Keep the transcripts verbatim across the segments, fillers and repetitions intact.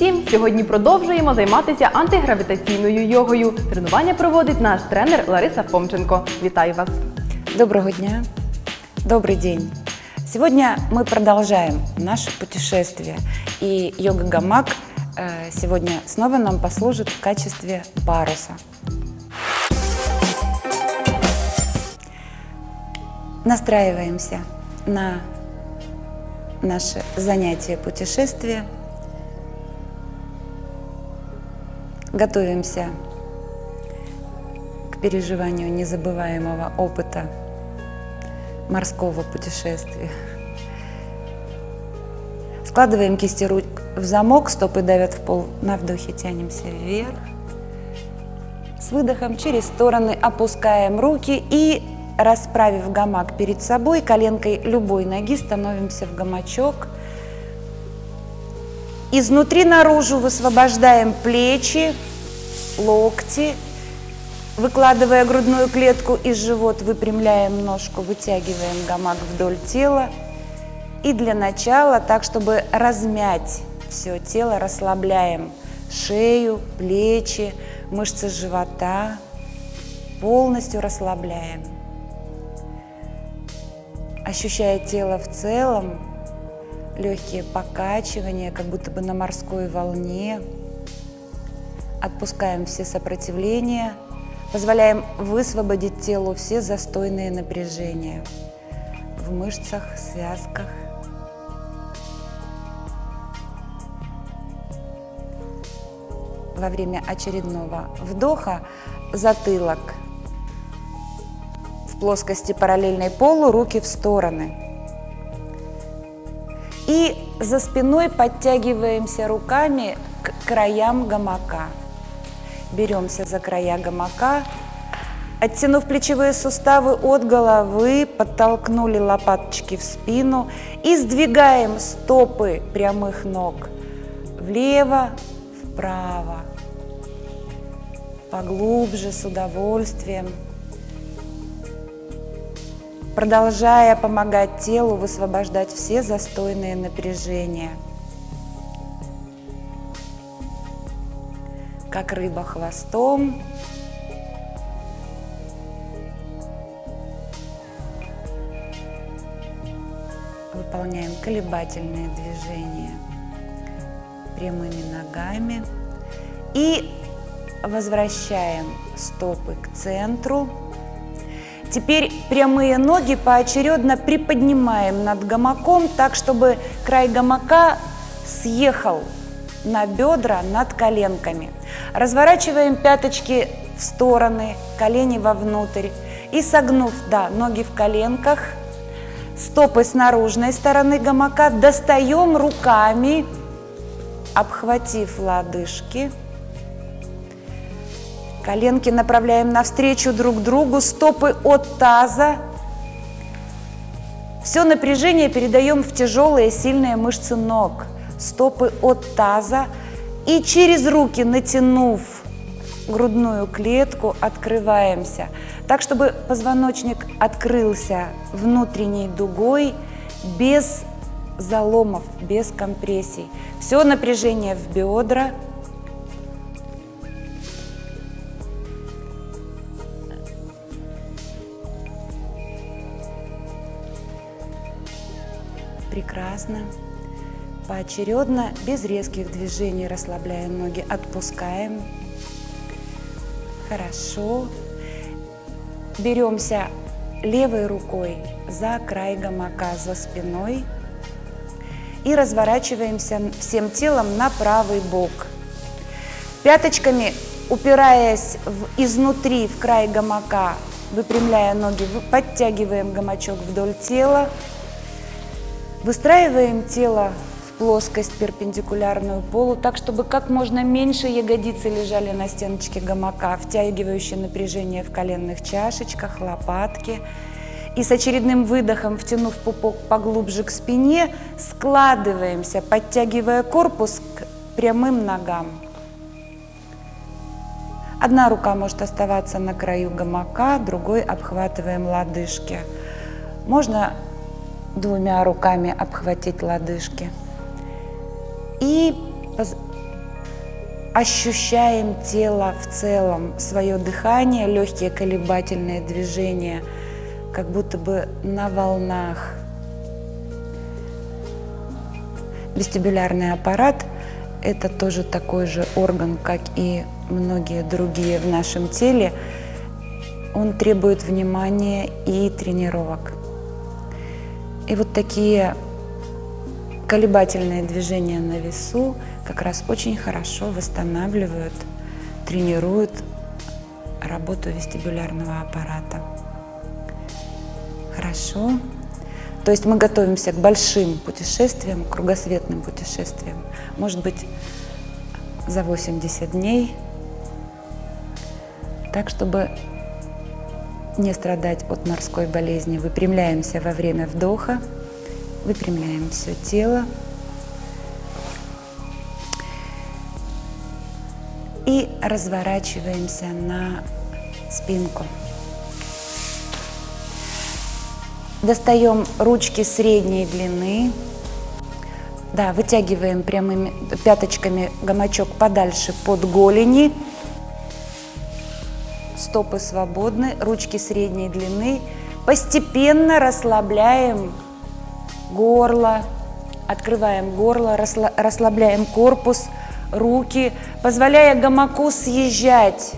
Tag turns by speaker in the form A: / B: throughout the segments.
A: всім! Сьогодні продовжуємо займатися антигравітаційною йогою. Тренування проводить наш тренер Лариса Фомченко. Вітаю вас!
B: Доброго дня! Добрый день! Сегодня мы продолжаем наше путешествие. И йога-гамак сегодня снова нам послужит в качестве паруса. Настраиваемся на наше занятие путешествия. Готовимся к переживанию незабываемого опыта морского путешествия. Складываем кисти рук в замок, стопы давят в пол. На вдохе тянемся вверх. С выдохом через стороны опускаем руки и, расправив гамак перед собой, коленкой любой ноги становимся в гамачок. Изнутри наружу высвобождаем плечи, локти, выкладывая грудную клетку и живот, выпрямляем ножку, вытягиваем гамак вдоль тела. И для начала, так чтобы размять все тело, расслабляем шею, плечи, мышцы живота, полностью расслабляем. Ощущая тело в целом, легкие покачивания, как будто бы на морской волне. Отпускаем все сопротивления, позволяем высвободить телу все застойные напряжения в мышцах, связках. Во время очередного вдоха затылок в плоскости параллельной полу, руки в стороны. И за спиной подтягиваемся руками к краям гамака. Беремся за края гамака, оттянув плечевые суставы от головы, подтолкнули лопаточки в спину и сдвигаем стопы прямых ног влево, вправо, поглубже, с удовольствием, продолжая помогать телу высвобождать все застойные напряжения. Как рыба хвостом. Выполняем колебательные движения прямыми ногами. И возвращаем стопы к центру. Теперь прямые ноги поочередно приподнимаем над гамаком, так, чтобы край гамака съехал на бедра над коленками. Разворачиваем пяточки в стороны, колени вовнутрь. И согнув, да, ноги в коленках, стопы с наружной стороны гамака, достаем руками, обхватив лодыжки. Коленки направляем навстречу друг другу, стопы от таза. Все напряжение передаем в тяжелые, сильные мышцы ног. Стопы от таза. И через руки, натянув грудную клетку, открываемся. Так, чтобы позвоночник открылся внутренней дугой, без заломов, без компрессий. Все напряжение в бедра. Прекрасно. Поочередно, без резких движений, расслабляем ноги, отпускаем. Хорошо. Беремся левой рукой за край гамака, за спиной. И разворачиваемся всем телом на правый бок. Пяточками, упираясь в, изнутри в край гамака, выпрямляя ноги, подтягиваем гамачок вдоль тела. Выстраиваем тело в плоскость перпендикулярную полу, так, чтобы как можно меньше ягодицы лежали на стеночке гамака, втягивающие напряжение в коленных чашечках, лопатки. И с очередным выдохом, втянув пупок поглубже к спине, складываемся, подтягивая корпус к прямым ногам. Одна рука может оставаться на краю гамака, другой обхватываем лодыжки. Можно двумя руками обхватить лодыжки. И ощущаем тело в целом, свое дыхание, легкие колебательные движения, как будто бы на волнах. Вестибулярный аппарат – это тоже такой же орган, как и многие другие в нашем теле. Он требует внимания и тренировок. И вот такие колебательные движения на весу как раз очень хорошо восстанавливают, тренируют работу вестибулярного аппарата. Хорошо. То есть мы готовимся к большим путешествиям, кругосветным путешествиям. Может быть, за восемьдесят дней. Так, чтобы не страдать от морской болезни, выпрямляемся во время вдоха, выпрямляем все тело. И разворачиваемся на спинку. Достаем ручки средней длины. Да, вытягиваем прямыми пяточками гамачок подальше под голени. Стопы свободны, ручки средней длины. Постепенно расслабляем горло, открываем горло, расслабляем корпус, руки, позволяя гамаку съезжать.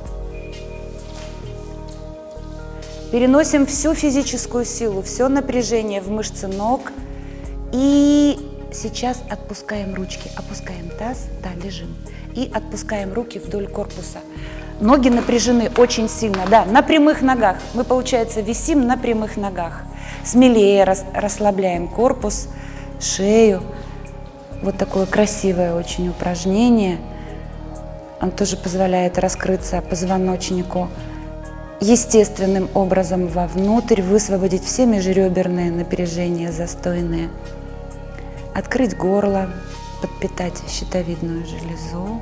B: Переносим всю физическую силу, все напряжение в мышцы ног. И сейчас отпускаем ручки, опускаем таз, да, лежим. И отпускаем руки вдоль корпуса. Ноги напряжены очень сильно, да, на прямых ногах. Мы, получается, висим на прямых ногах. Смелее рас, расслабляем корпус, шею. Вот такое красивое очень упражнение. Он тоже позволяет раскрыться позвоночнику естественным образом вовнутрь, высвободить все межреберные напряжения застойные. Открыть горло, подпитать щитовидную железу.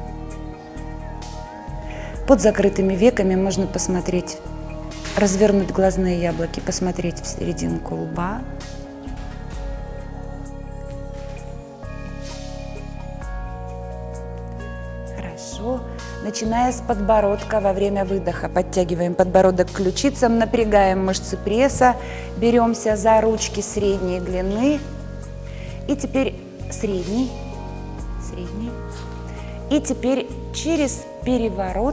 B: Под закрытыми веками можно посмотреть, развернуть глазные яблоки, посмотреть в серединку лба. Хорошо. Начиная с подбородка во время выдоха. Подтягиваем подбородок к ключицам, напрягаем мышцы пресса, беремся за ручки средней длины. И теперь средний, средний. И теперь через переворот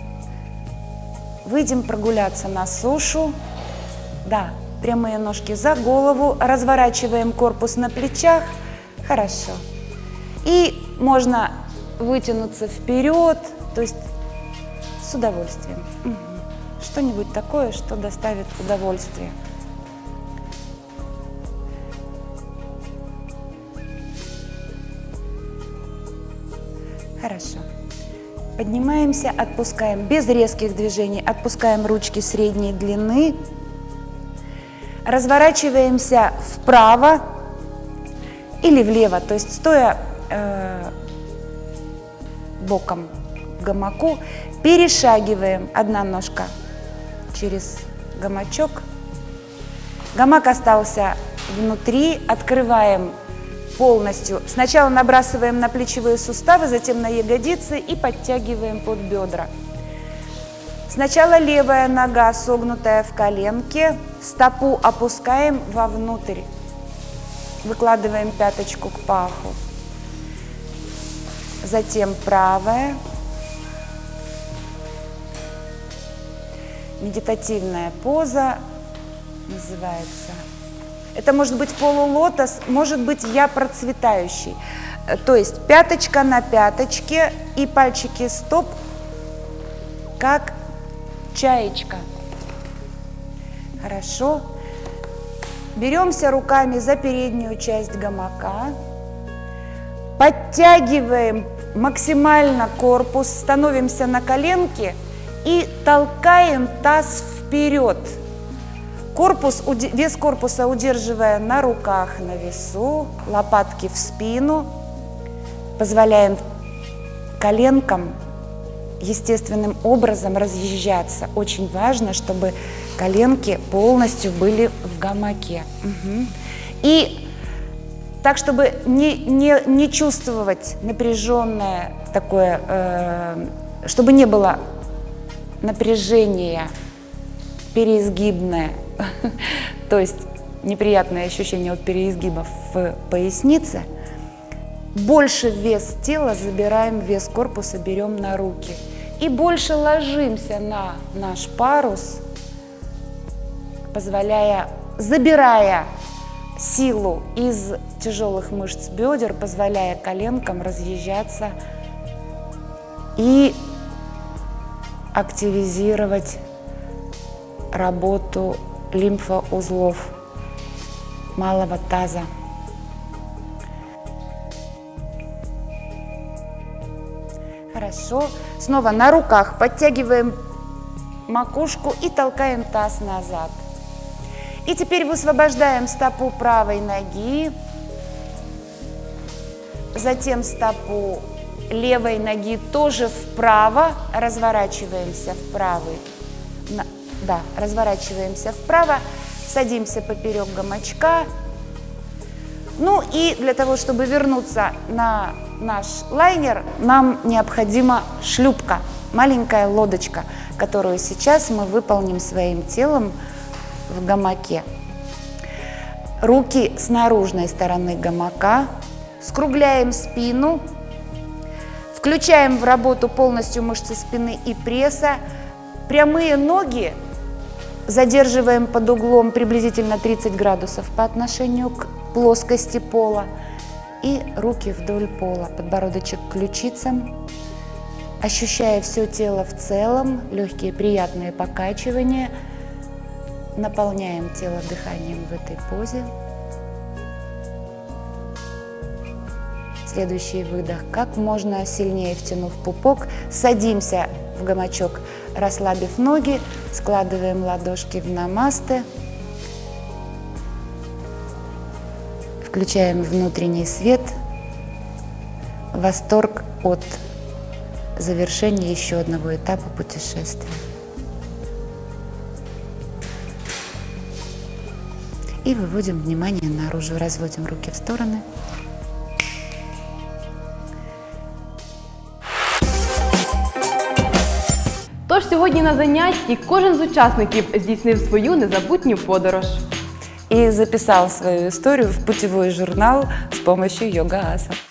B: выйдем прогуляться на сушу. Да, прямые ножки за голову, разворачиваем корпус на плечах. Хорошо. И можно вытянуться вперед, то есть с удовольствием. Угу. Что-нибудь такое, что доставит удовольствие. Хорошо. Поднимаемся, отпускаем без резких движений, отпускаем ручки средней длины. Разворачиваемся вправо или влево, то есть стоя э, боком к гамаку, перешагиваем одна ножка через гамачок. Гамак остался внутри, открываем полностью. Сначала набрасываем на плечевые суставы, затем на ягодицы и подтягиваем под бедра. Сначала левая нога, согнутая в коленке, стопу опускаем вовнутрь, выкладываем пяточку к паху. Затем правая. Медитативная поза называется. Это может быть полулотос, может быть я процветающий. То есть пяточка на пяточке и пальчики стоп, как чаечка. Хорошо. Беремся руками за переднюю часть гамака. Подтягиваем максимально корпус, становимся на коленки и толкаем таз вперед. Корпус, вес корпуса удерживая на руках, на весу, лопатки в спину. Позволяем коленкам естественным образом разъезжаться. Очень важно, чтобы коленки полностью были в гамаке. Угу. И так, чтобы не, не, не чувствовать напряженное такое, э, чтобы не было напряжения переизгибное, то есть неприятное ощущение от переизгибов в пояснице. Больше вес тела забираем, вес корпуса берем на руки. И больше ложимся на наш парус, позволяя, забирая силу из тяжелых мышц бедер, позволяя коленкам разъезжаться и активизировать работу лимфоузлов малого таза. Хорошо. Снова на руках подтягиваем макушку и толкаем таз назад. И теперь высвобождаем стопу правой ноги, затем стопу левой ноги тоже вправо, разворачиваемся в правый, да, разворачиваемся вправо, садимся поперек гамачка. Ну и для того, чтобы вернуться на наш лайнер, нам необходима шлюпка, маленькая лодочка, которую сейчас мы выполним своим телом в гамаке. Руки с наружной стороны гамака, скругляем спину, включаем в работу полностью мышцы спины и пресса. Прямые ноги задерживаем под углом приблизительно тридцать градусов по отношению к плоскости пола. И руки вдоль пола, подбородочек к ключицам, ощущая все тело в целом, легкие приятные покачивания. Наполняем тело дыханием в этой позе. Следующий выдох. Как можно сильнее втянув пупок, садимся в гамачок, расслабив ноги, складываем ладошки в намасте. Включаем внутренний свет, восторг от завершения еще одного этапа путешествия. И выводим внимание наружу, разводим руки в стороны.
A: Тож сьогодні на занятті кожен з учасників здійснив свою незабутню подорож.
B: И записал свою историю в путевой журнал с помощью йога-асан.